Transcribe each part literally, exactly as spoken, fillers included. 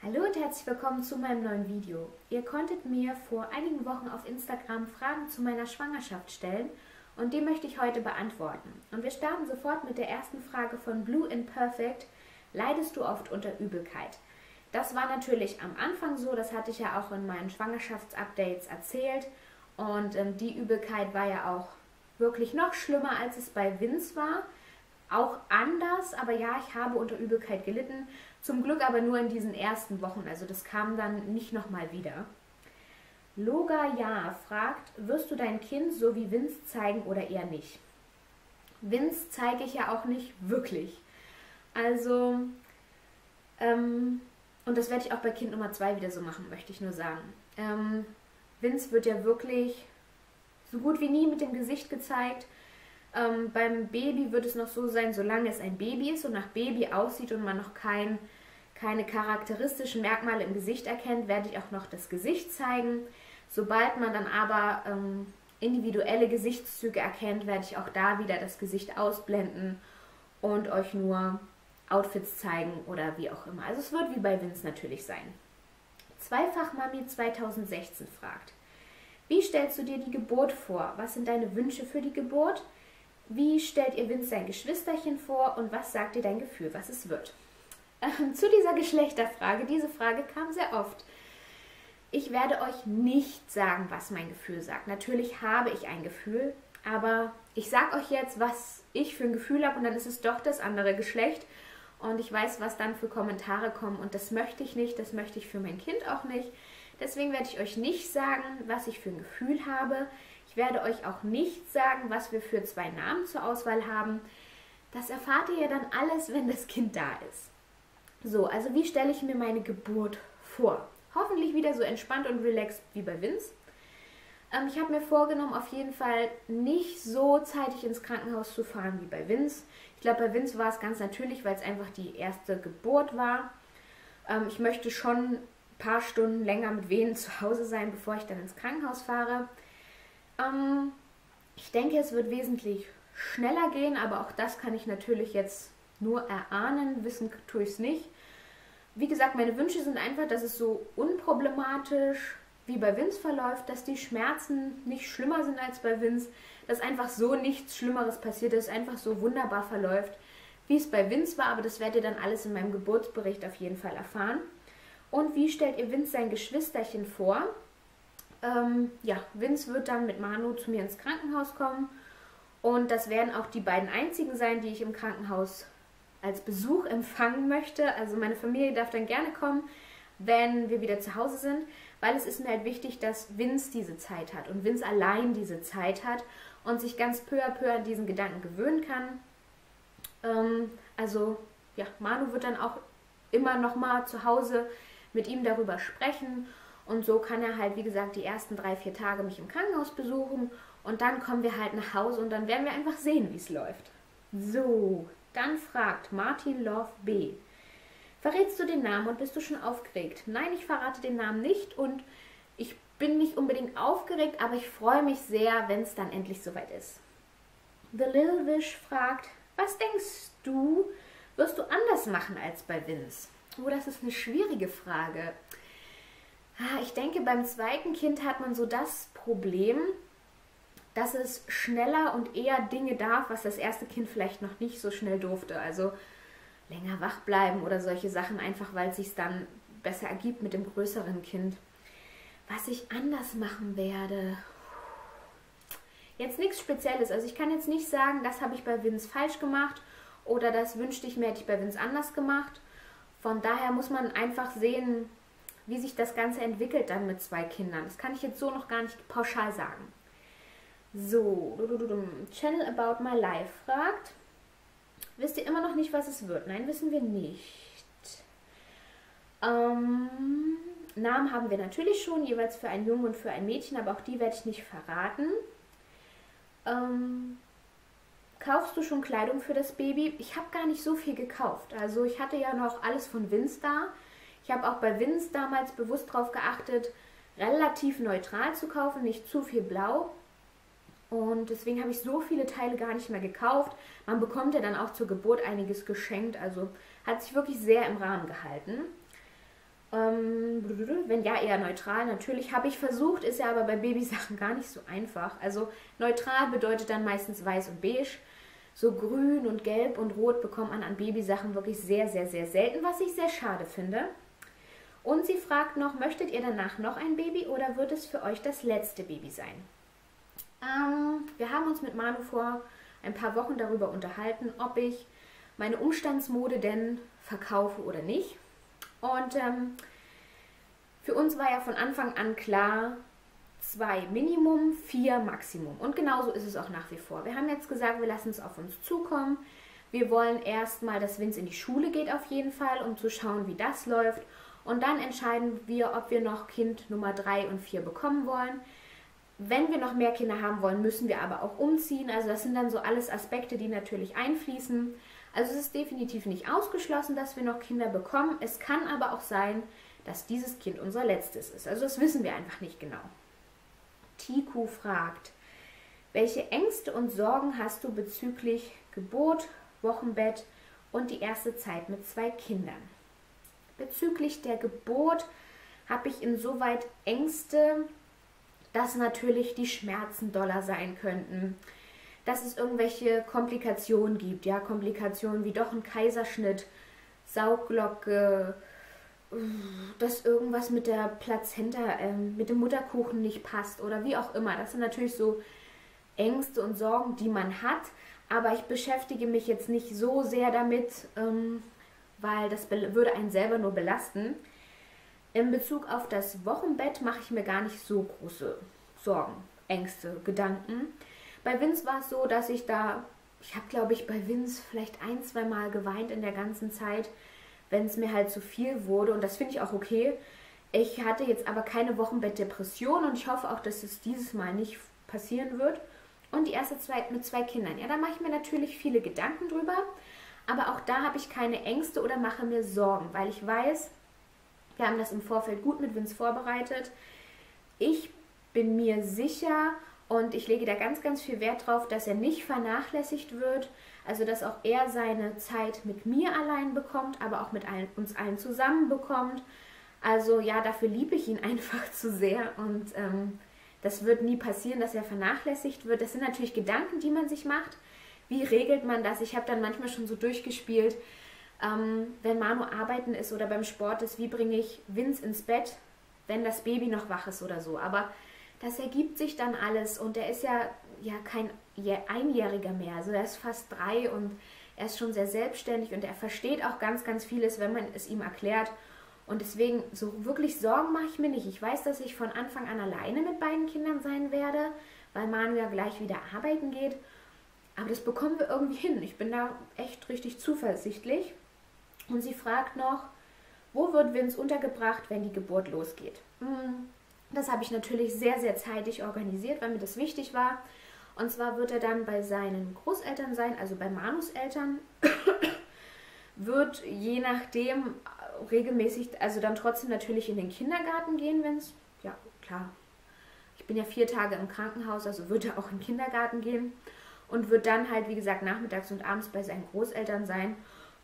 Hallo und herzlich willkommen zu meinem neuen Video. Ihr konntet mir vor einigen Wochen auf Instagram Fragen zu meiner Schwangerschaft stellen und die möchte ich heute beantworten. Und wir starten sofort mit der ersten Frage von Blue Imperfect. Leidest du oft unter Übelkeit? Das war natürlich am Anfang so, das hatte ich ja auch in meinen Schwangerschaftsupdates erzählt. Und ähm, die Übelkeit war ja auch wirklich noch schlimmer, als es bei Vince war. Auch anders, aber ja, ich habe unter Übelkeit gelitten. Zum Glück aber nur in diesen ersten Wochen, also das kam dann nicht nochmal wieder. Loga Ja fragt, wirst du dein Kind so wie Vince zeigen oder eher nicht? Vince zeige ich ja auch nicht wirklich. Also, ähm, und das werde ich auch bei Kind Nummer zwei wieder so machen, möchte ich nur sagen. Ähm, Vince wird ja wirklich so gut wie nie mit dem Gesicht gezeigt. Ähm, beim Baby wird es noch so sein, solange es ein Baby ist und nach Baby aussieht und man noch kein, keine charakteristischen Merkmale im Gesicht erkennt, werde ich auch noch das Gesicht zeigen. Sobald man dann aber ähm, individuelle Gesichtszüge erkennt, werde ich auch da wieder das Gesicht ausblenden und euch nur Outfits zeigen oder wie auch immer. Also es wird wie bei Vince natürlich sein. Zweifach-Mami zweitausendsechzehn fragt, wie stellst du dir die Geburt vor? Was sind deine Wünsche für die Geburt? Wie stellt ihr Vince sein Geschwisterchen vor und was sagt dir dein Gefühl, was es wird? Ähm, zu dieser Geschlechterfrage, diese Frage kam sehr oft. Ich werde euch nicht sagen, was mein Gefühl sagt. Natürlich habe ich ein Gefühl, aber ich sage euch jetzt, was ich für ein Gefühl habe und dann ist es doch das andere Geschlecht. Und ich weiß, was dann für Kommentare kommen und das möchte ich nicht, das möchte ich für mein Kind auch nicht. Deswegen werde ich euch nicht sagen, was ich für ein Gefühl habe. Ich werde euch auch nicht sagen, was wir für zwei Namen zur Auswahl haben. Das erfahrt ihr ja dann alles, wenn das Kind da ist. So, also wie stelle ich mir meine Geburt vor? Hoffentlich wieder so entspannt und relaxed wie bei Vince. Ähm, ich habe mir vorgenommen, auf jeden Fall nicht so zeitig ins Krankenhaus zu fahren wie bei Vince. Ich glaube, bei Vince war es ganz natürlich, weil es einfach die erste Geburt war. Ähm, ich möchte schon ein paar Stunden länger mit Wehen zu Hause sein, bevor ich dann ins Krankenhaus fahre. Ähm, ich denke, es wird wesentlich schneller gehen, aber auch das kann ich natürlich jetzt nur erahnen. Wissen tue ich es nicht. Wie gesagt, meine Wünsche sind einfach, dass es so unproblematisch wie bei Vince verläuft, dass die Schmerzen nicht schlimmer sind als bei Vince, dass einfach so nichts Schlimmeres passiert, dass es einfach so wunderbar verläuft, wie es bei Vince war, aber das werdet ihr dann alles in meinem Geburtsbericht auf jeden Fall erfahren. Und wie stellt ihr Vince sein Geschwisterchen vor? Ähm, ja, Vince wird dann mit Manu zu mir ins Krankenhaus kommen und das werden auch die beiden einzigen sein, die ich im Krankenhaus als Besuch empfangen möchte. Also meine Familie darf dann gerne kommen, wenn wir wieder zu Hause sind, weil es ist mir halt wichtig, dass Vince diese Zeit hat und Vince allein diese Zeit hat und sich ganz peu à peu an diesen Gedanken gewöhnen kann. Ähm, also ja, Manu wird dann auch immer noch mal zu Hause mit ihm darüber sprechen. Und so kann er halt, wie gesagt, die ersten drei, vier Tage mich im Krankenhaus besuchen. Und dann kommen wir halt nach Hause und dann werden wir einfach sehen, wie es läuft. So, dann fragt Martin Love B. Verrätst du den Namen und bist du schon aufgeregt? Nein, ich verrate den Namen nicht und ich bin nicht unbedingt aufgeregt, aber ich freue mich sehr, wenn es dann endlich soweit ist. The Little Wish fragt, was denkst du, wirst du anders machen als bei Vince? Oh, das ist eine schwierige Frage. Ich denke, beim zweiten Kind hat man so das Problem, dass es schneller und eher Dinge darf, was das erste Kind vielleicht noch nicht so schnell durfte. Also länger wach bleiben oder solche Sachen, einfach weil es sich dann besser ergibt mit dem größeren Kind. Was ich anders machen werde? Jetzt nichts Spezielles. Also ich kann jetzt nicht sagen, das habe ich bei Vince falsch gemacht oder das wünschte ich mir, hätte ich bei Vince anders gemacht. Von daher muss man einfach sehen, wie sich das Ganze entwickelt dann mit zwei Kindern. Das kann ich jetzt so noch gar nicht pauschal sagen. So, Channel About My Life fragt, wisst ihr immer noch nicht, was es wird? Nein, wissen wir nicht. Ähm, Namen haben wir natürlich schon, jeweils für einen Jungen und für ein Mädchen, aber auch die werde ich nicht verraten. Ähm, kaufst du schon Kleidung für das Baby? Ich habe gar nicht so viel gekauft. Also ich hatte ja noch alles von Vince da. Ich habe auch bei Vince damals bewusst darauf geachtet, relativ neutral zu kaufen, nicht zu viel blau. Und deswegen habe ich so viele Teile gar nicht mehr gekauft. Man bekommt ja dann auch zur Geburt einiges geschenkt, also hat sich wirklich sehr im Rahmen gehalten. Ähm, wenn ja, eher neutral. Natürlich habe ich versucht, ist ja aber bei Babysachen gar nicht so einfach. Also neutral bedeutet dann meistens weiß und beige. So grün und gelb und rot bekommt man an Babysachen wirklich sehr, sehr, sehr selten, was ich sehr schade finde. Und sie fragt noch, möchtet ihr danach noch ein Baby oder wird es für euch das letzte Baby sein? Ähm, wir haben uns mit Manu vor ein paar Wochen darüber unterhalten, ob ich meine Umstandsmode denn verkaufe oder nicht. Und ähm, für uns war ja von Anfang an klar, zwei Minimum, vier Maximum. Und genauso ist es auch nach wie vor. Wir haben jetzt gesagt, wir lassen es auf uns zukommen. Wir wollen erstmal, dass Vince in die Schule geht auf jeden Fall, um zu schauen, wie das läuft. Und dann entscheiden wir, ob wir noch Kind Nummer drei und vier bekommen wollen. Wenn wir noch mehr Kinder haben wollen, müssen wir aber auch umziehen. Also das sind dann so alles Aspekte, die natürlich einfließen. Also es ist definitiv nicht ausgeschlossen, dass wir noch Kinder bekommen. Es kann aber auch sein, dass dieses Kind unser letztes ist. Also das wissen wir einfach nicht genau. Tiku fragt, welche Ängste und Sorgen hast du bezüglich Geburt, Wochenbett und die erste Zeit mit zwei Kindern? Bezüglich der Geburt habe ich insoweit Ängste, dass natürlich die Schmerzen doller sein könnten, dass es irgendwelche Komplikationen gibt, ja, Komplikationen wie doch ein Kaiserschnitt, Sauglocke, dass irgendwas mit der Plazenta, äh, mit dem Mutterkuchen nicht passt oder wie auch immer. Das sind natürlich so Ängste und Sorgen, die man hat, aber ich beschäftige mich jetzt nicht so sehr damit, ähm, weil das würde einen selber nur belasten. In Bezug auf das Wochenbett mache ich mir gar nicht so große Sorgen, Ängste, Gedanken. Bei Vince war es so, dass ich da, ich habe glaube ich bei Vince vielleicht ein, zwei Mal geweint in der ganzen Zeit, wenn es mir halt zu viel wurde und das finde ich auch okay. Ich hatte jetzt aber keine Wochenbettdepression und ich hoffe auch, dass es dieses Mal nicht passieren wird. Und die erste Zeit mit zwei Kindern, ja, da mache ich mir natürlich viele Gedanken drüber, aber auch da habe ich keine Ängste oder mache mir Sorgen, weil ich weiß, wir haben das im Vorfeld gut mit Vince vorbereitet. Ich bin mir sicher und ich lege da ganz, ganz viel Wert drauf, dass er nicht vernachlässigt wird. Also, dass auch er seine Zeit mit mir allein bekommt, aber auch mit allen, uns allen zusammen bekommt. Also, ja, dafür liebe ich ihn einfach zu sehr und ähm, das wird nie passieren, dass er vernachlässigt wird. Das sind natürlich Gedanken, die man sich macht. Wie regelt man das? Ich habe dann manchmal schon so durchgespielt, ähm, wenn Manu arbeiten ist oder beim Sport ist, wie bringe ich Vince ins Bett, wenn das Baby noch wach ist oder so. Aber das ergibt sich dann alles und er ist ja, ja kein Einjähriger mehr. Also er ist fast drei und er ist schon sehr selbstständig und er versteht auch ganz, ganz vieles, wenn man es ihm erklärt. Und deswegen, so wirklich Sorgen mache ich mir nicht. Ich weiß, dass ich von Anfang an alleine mit beiden Kindern sein werde, weil Manu ja gleich wieder arbeiten geht. Aber das bekommen wir irgendwie hin. Ich bin da echt richtig zuversichtlich. Und sie fragt noch, wo wird Vince untergebracht, wenn die Geburt losgeht? Das habe ich natürlich sehr, sehr zeitig organisiert, weil mir das wichtig war. Und zwar wird er dann bei seinen Großeltern sein, also bei Manus Eltern. Wird je nachdem regelmäßig, also dann trotzdem natürlich in den Kindergarten gehen, wenn es, ja klar, ich bin ja vier Tage im Krankenhaus, also wird er auch in den Kindergarten gehen und wird dann halt, wie gesagt, nachmittags und abends bei seinen Großeltern sein.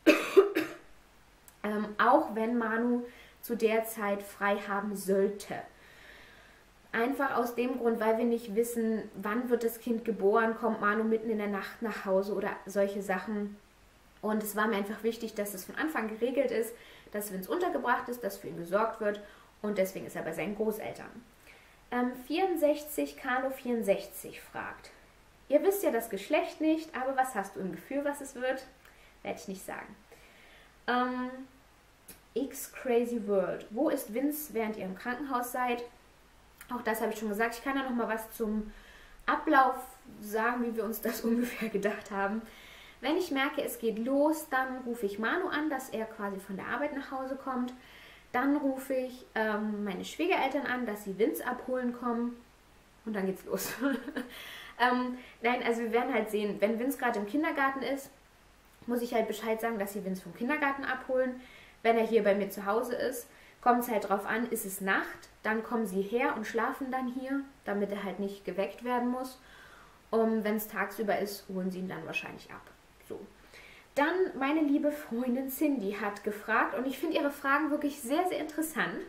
ähm, auch wenn Manu zu der Zeit frei haben sollte. Einfach aus dem Grund, weil wir nicht wissen, wann wird das Kind geboren, kommt Manu mitten in der Nacht nach Hause oder solche Sachen. Und es war mir einfach wichtig, dass es von Anfang geregelt ist, dass Vince untergebracht ist, dass für ihn gesorgt wird und deswegen ist er bei seinen Großeltern. Ähm, vierundsechzig Carlo vierundsechzig fragt, ihr wisst ja das Geschlecht nicht, aber was hast du im Gefühl, was es wird? Werde ich nicht sagen. Ähm, X Crazy World, wo ist Vince, während ihr im Krankenhaus seid? Auch das habe ich schon gesagt. Ich kann ja noch mal was zum Ablauf sagen, wie wir uns das ungefähr gedacht haben. Wenn ich merke, es geht los, dann rufe ich Manu an, dass er quasi von der Arbeit nach Hause kommt. Dann rufe ich ähm, meine Schwiegereltern an, dass sie Vince abholen kommen. Und dann geht's los. ähm, nein, also wir werden halt sehen, wenn Vince gerade im Kindergarten ist, muss ich halt Bescheid sagen, dass sie Vince vom Kindergarten abholen. Wenn er hier bei mir zu Hause ist, kommt es halt drauf an, ist es Nacht, dann kommen sie her und schlafen dann hier, damit er halt nicht geweckt werden muss. Und wenn es tagsüber ist, holen sie ihn dann wahrscheinlich ab. So. Dann meine liebe Freundin Cindy hat gefragt, und ich finde ihre Fragen wirklich sehr, sehr interessant.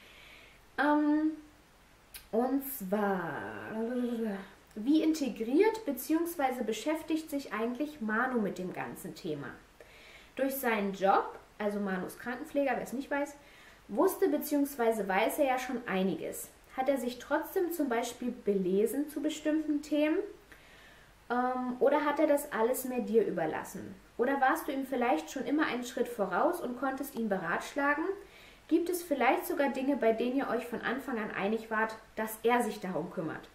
Ähm, und zwar, wie integriert bzw. beschäftigt sich eigentlich Manu mit dem ganzen Thema? Durch seinen Job, also Manu ist Krankenpfleger, wer es nicht weiß, wusste bzw. weiß er ja schon einiges. Hat er sich trotzdem zum Beispiel belesen zu bestimmten Themen? Ähm, oder hat er das alles mehr dir überlassen? Oder warst du ihm vielleicht schon immer einen Schritt voraus und konntest ihn beratschlagen? Gibt es vielleicht sogar Dinge, bei denen ihr euch von Anfang an einig wart, dass er sich darum kümmert?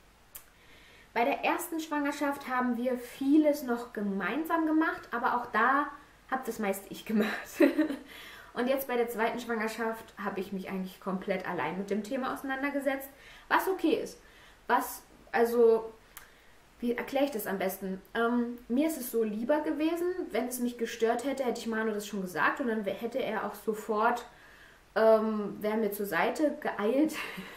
Bei der ersten Schwangerschaft haben wir vieles noch gemeinsam gemacht, aber auch da habe das meist ich gemacht. Und jetzt bei der zweiten Schwangerschaft habe ich mich eigentlich komplett allein mit dem Thema auseinandergesetzt, was okay ist. Was, also, wie erkläre ich das am besten? Ähm, mir ist es so lieber gewesen, wenn es mich gestört hätte, hätte ich Manu das schon gesagt und dann hätte er auch sofort, ähm, wäre mir zur Seite geeilt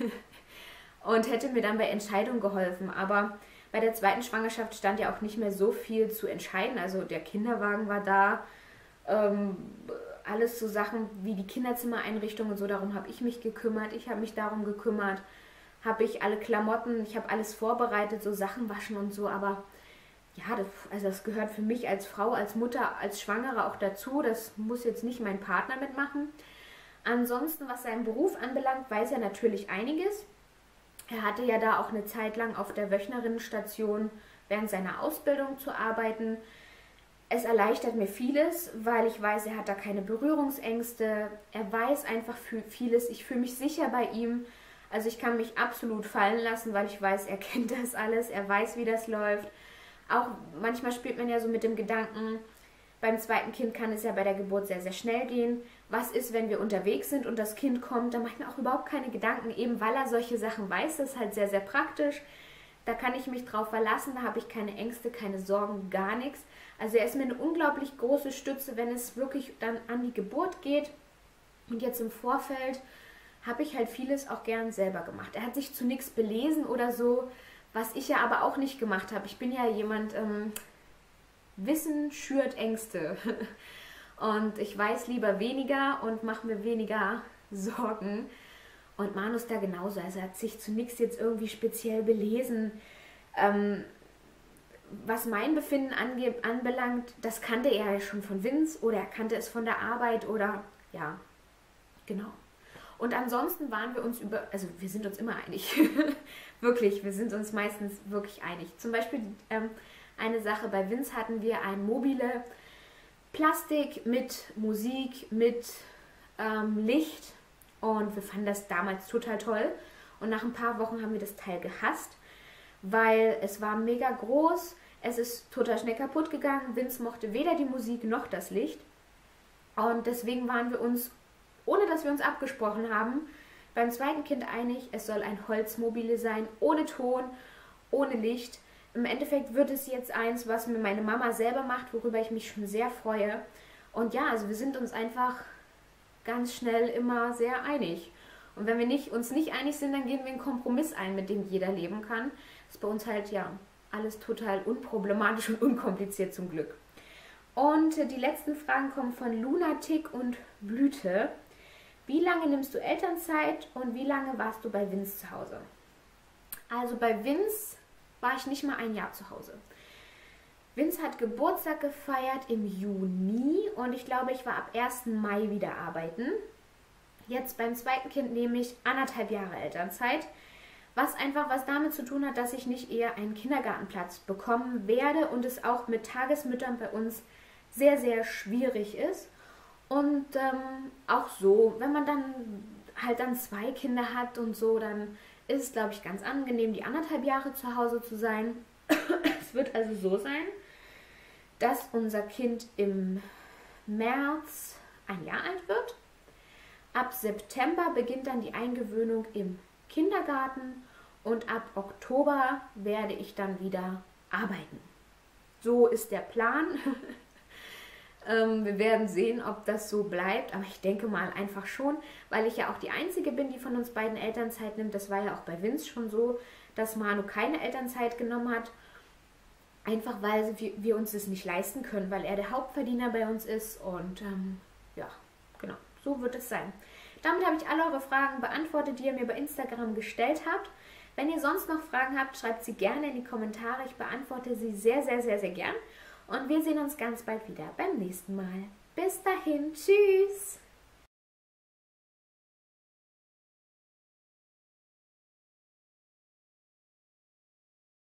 und hätte mir dann bei Entscheidungen geholfen. Aber bei der zweiten Schwangerschaft stand ja auch nicht mehr so viel zu entscheiden. Also der Kinderwagen war da, ähm, alles so Sachen wie die Kinderzimmereinrichtung und so, darum habe ich mich gekümmert. Ich habe mich darum gekümmert, habe ich alle Klamotten, ich habe alles vorbereitet, so Sachen waschen und so. Aber ja, das, also das gehört für mich als Frau, als Mutter, als Schwangere auch dazu. Das muss jetzt nicht mein Partner mitmachen. Ansonsten, was seinen Beruf anbelangt, weiß er natürlich einiges. Er hatte ja da auch eine Zeit lang auf der Wöchnerinnenstation während seiner Ausbildung zu arbeiten. Es erleichtert mir vieles, weil ich weiß, er hat da keine Berührungsängste. Er weiß einfach vieles. Ich fühle mich sicher bei ihm. Also ich kann mich absolut fallen lassen, weil ich weiß, er kennt das alles. Er weiß, wie das läuft. Auch manchmal spielt man ja so mit dem Gedanken, beim zweiten Kind kann es ja bei der Geburt sehr, sehr schnell gehen. Was ist, wenn wir unterwegs sind und das Kind kommt? Da mache ich mir auch überhaupt keine Gedanken, eben weil er solche Sachen weiß. Das ist halt sehr, sehr praktisch. Da kann ich mich drauf verlassen, da habe ich keine Ängste, keine Sorgen, gar nichts. Also er ist mir eine unglaublich große Stütze, wenn es wirklich dann an die Geburt geht. Und jetzt im Vorfeld habe ich halt vieles auch gern selber gemacht. Er hat sich zu nichts belesen oder so, was ich ja aber auch nicht gemacht habe. Ich bin ja jemand, ähm, Wissen schürt Ängste. Und ich weiß lieber weniger und mache mir weniger Sorgen. Und Manu ist da genauso. Also er hat sich zu nichts jetzt irgendwie speziell belesen. Ähm, was mein Befinden ange anbelangt, das kannte er ja schon von Vince oder er kannte es von der Arbeit oder ja, genau. Und ansonsten waren wir uns über, also wir sind uns immer einig. Wirklich, wir sind uns meistens wirklich einig. Zum Beispiel ähm, eine Sache, bei Vince hatten wir ein mobile Plastik mit Musik, mit ähm, Licht und wir fanden das damals total toll. Und nach ein paar Wochen haben wir das Teil gehasst, weil es war mega groß, es ist total schnell kaputt gegangen. Vince mochte weder die Musik noch das Licht. Und deswegen waren wir uns, ohne dass wir uns abgesprochen haben, beim zweiten Kind einig, es soll ein Holzmobile sein, ohne Ton, ohne Licht. Im Endeffekt wird es jetzt eins, was mir meine Mama selber macht, worüber ich mich schon sehr freue. Und ja, also wir sind uns einfach ganz schnell immer sehr einig. Und wenn wir nicht, uns nicht einig sind, dann gehen wir einen Kompromiss ein, mit dem jeder leben kann. Das ist bei uns halt, ja, alles total unproblematisch und unkompliziert zum Glück. Und die letzten Fragen kommen von Lunatic und Blüte. Wie lange nimmst du Elternzeit und wie lange warst du bei Vince zu Hause? Also bei Vince war ich nicht mal ein Jahr zu Hause. Vince hat Geburtstag gefeiert im Juni und ich glaube, ich war ab ersten Mai wieder arbeiten. Jetzt beim zweiten Kind nehme ich anderthalb Jahre Elternzeit, was einfach was damit zu tun hat, dass ich nicht eher einen Kindergartenplatz bekommen werde und es auch mit Tagesmüttern bei uns sehr, sehr schwierig ist. Und ähm, auch so, wenn man dann halt dann zwei Kinder hat und so, dann ist es, glaube ich, ganz angenehm, die anderthalb Jahre zu Hause zu sein. Es wird also so sein, dass unser Kind im März ein Jahr alt wird. Ab September beginnt dann die Eingewöhnung im Kindergarten und ab Oktober werde ich dann wieder arbeiten. So ist der Plan. ähm, wir werden sehen, ob das so bleibt, aber ich denke mal einfach schon, weil ich ja auch die Einzige bin, die von uns beiden Elternzeit nimmt. Das war ja auch bei Vince schon so, dass Manu keine Elternzeit genommen hat. einfach weil wir, wir uns das nicht leisten können, weil er der Hauptverdiener bei uns ist und ähm, ja, genau, so wird es sein. Damit habe ich alle eure Fragen beantwortet, die ihr mir bei Instagram gestellt habt. Wenn ihr sonst noch Fragen habt, schreibt sie gerne in die Kommentare. Ich beantworte sie sehr, sehr, sehr, sehr gern. Und wir sehen uns ganz bald wieder beim nächsten Mal. Bis dahin, tschüss!